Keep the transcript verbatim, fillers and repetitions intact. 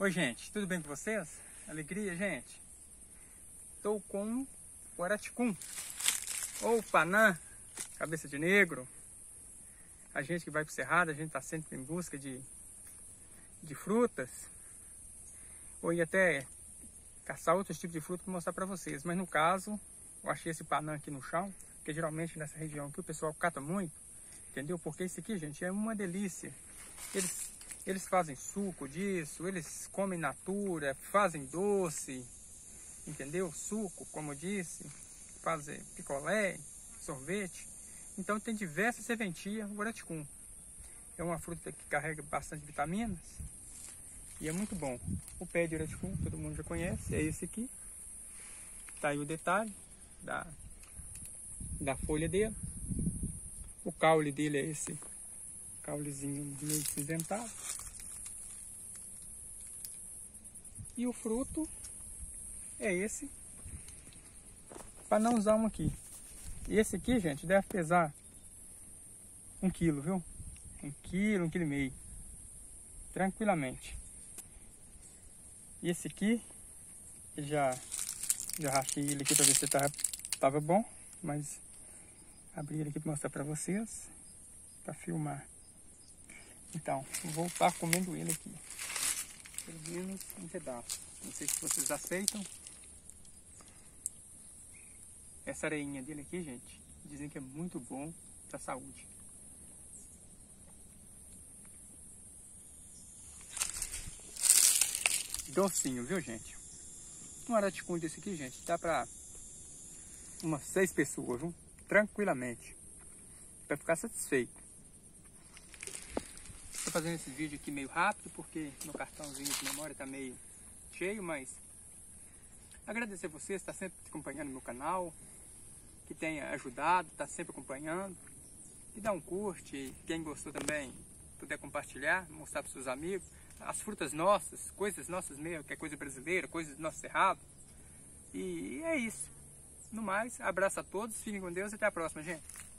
Oi gente, tudo bem com vocês? Alegria, gente? Estou com o araticum, ou panã, cabeça de negro. A gente que vai para o cerrado, a gente está sempre em busca de, de frutas, ou ir até caçar outros tipos de fruta para mostrar para vocês. Mas no caso, eu achei esse panã aqui no chão, porque geralmente nessa região aqui o pessoal cata muito, entendeu? Porque isso aqui, gente, é uma delícia. Eles Eles fazem suco disso, eles comem natura, fazem doce, entendeu? Suco, como eu disse, fazem picolé, sorvete. Então tem diversas serventias o araticum. É uma fruta que carrega bastante vitaminas e é muito bom. O pé de araticum, todo mundo já conhece, é esse aqui. Tá aí o detalhe da, da folha dele. O caule dele é esse caulezinho meio cinzentado. E o fruto é esse panãozão aqui. E esse aqui, gente, deve pesar um quilo, viu? Um quilo, um quilo e meio. Tranquilamente. E esse aqui, já, já rachei ele aqui para ver se tava, tava bom. Mas abri ele aqui para mostrar para vocês, para filmar. Então, vou estar comendo ele aqui. Pelo menos um pedaço. Não sei se vocês aceitam. Essa areinha dele aqui, gente, dizem que é muito bom para a saúde. Docinho, viu, gente? Um araticum desse aqui, gente, dá para umas seis pessoas, viu? Tranquilamente. Para ficar satisfeito. Estou fazendo esse vídeo aqui meio rápido porque meu cartãozinho de memória está meio cheio, mas agradecer a vocês, está sempre acompanhando meu canal, que tenha ajudado, está sempre acompanhando, e dá um curte, quem gostou também puder compartilhar, mostrar para seus amigos, as frutas nossas, coisas nossas mesmo, que é coisa brasileira, coisas do nosso cerrado, e é isso. No mais, abraço a todos, fiquem com Deus e até a próxima, gente.